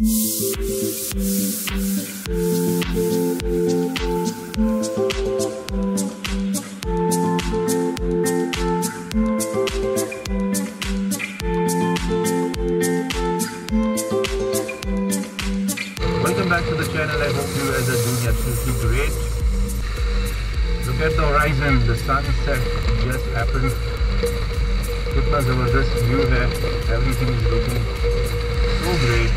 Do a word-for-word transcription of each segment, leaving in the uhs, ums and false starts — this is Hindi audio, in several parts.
Welcome back to the channel. I hope you guys are doing absolutely great. Look at the horizon. The sunset just happened. कितना ज़बरदस्त व्यू है. Everything is looking so great.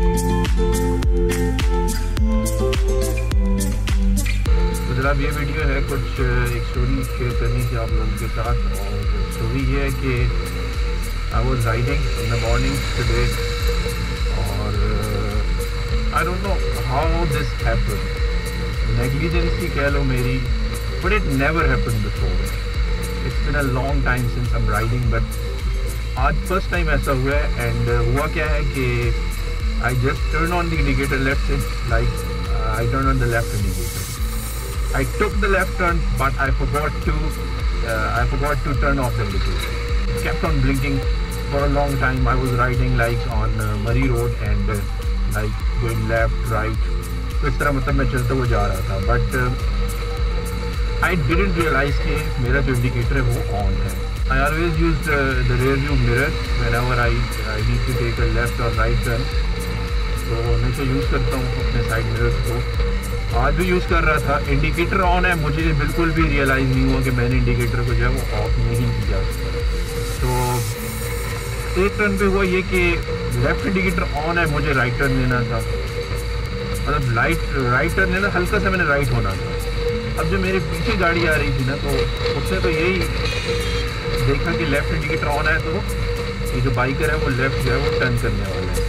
तो जनाब ये वीडियो है कुछ एक स्टोरी शेयर करनी थी आप लोगों के साथ. और स्टोरी ये है कि I was riding in the morning today और I don't know how this happened. Negligency कह लो मेरी, but it never happened before. It's been a long time since I'm riding, but आज first time ऐसा हुआ है. And uh, हुआ क्या है कि I just turned on the indicator left side, like uh, I turned on the left indicator. I took the left turn, but I forgot to uh, I forgot to turn off the indicator. It kept on blinking for a long time. I was riding like on uh, Murray Road and uh, like going left, right. तो इस तरह मतलब मैं चलते हुए जा रहा था. But uh, I didn't realize कि मेरा जो इंडिकेटर है वो ऑन है. I always used uh, the rear view mirror whenever I, I need to take a left or right turn. तो हमेशा यूज़ करता हूँ अपने साइड मिरर्स को. आज भी यूज़ कर रहा था. इंडिकेटर ऑन है, मुझे बिल्कुल भी रियलाइज़ नहीं हुआ कि मैंने इंडिकेटर को जो है वो ऑफ नहीं किया. तो एक टर्न पे हुआ ये कि लेफ्ट इंडिकेटर ऑन है, मुझे राइट टर्न लेना था. मतलब राइट राइट टर्न लेना, हल्का सा मैंने राइट होना था. अब जो मेरे पीछे गाड़ी आ रही थी ना, तो उसने तो यही देखा कि लेफ्ट इंडिकेटर ऑन है, तो ये जो बाइकर है वो लेफ्ट जो है वो टर्न करने वाला है.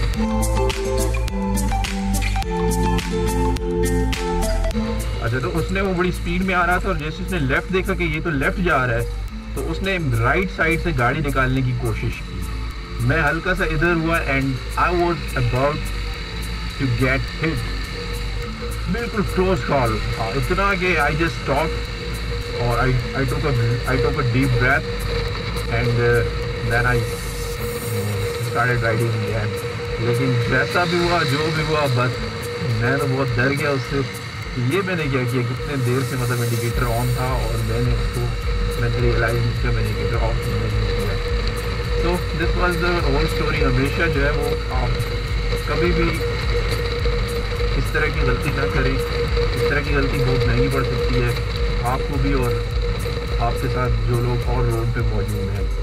अच्छा, तो उसने वो बड़ी स्पीड में आ रहा था और जैसे उसने लेफ्ट देखा कि ये तो लेफ्ट जा रहा है, तो उसने राइट साइड से गाड़ी निकालने की कोशिश की. मैं हल्का सा इधर हुआ and I was about to get hit. बिल्कुल क्लोज कॉल. इतना कि आई जस्ट स्टॉप और I I took I took a deep breath and then I started riding again. लेकिन जैसा भी हुआ, जो भी हुआ, बस मैं तो बहुत डर गया उससे. ये मैंने क्या किया, कितने देर से मतलब इंडिकेटर ऑन था और मैंने उसको मैंने रियलाइज नहीं किया मैंने इंडिकेटर ऑफ नहीं किया. तो this was the whole story. हमेशा जो है वो आप कभी भी इस तरह की गलती ना करें. इस तरह की गलती बहुत महंगी पड़ सकती है आपको भी और आपके साथ जो लोग और रोड पे मौजूद हैं.